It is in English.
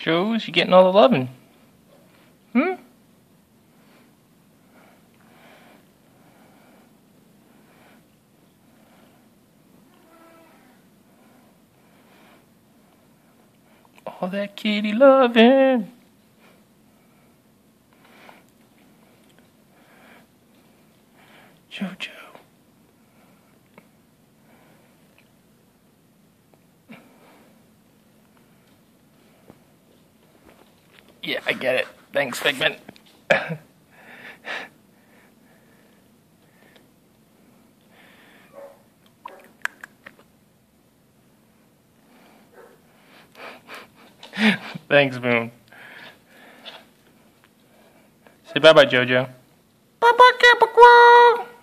Joe's, you getting all the loving? Hmm? All that kitty loving. Jojo. Yeah, I get it. Thanks, Figment. Thanks, Boone. Say bye-bye, Jojo. Bye-bye, Capybara.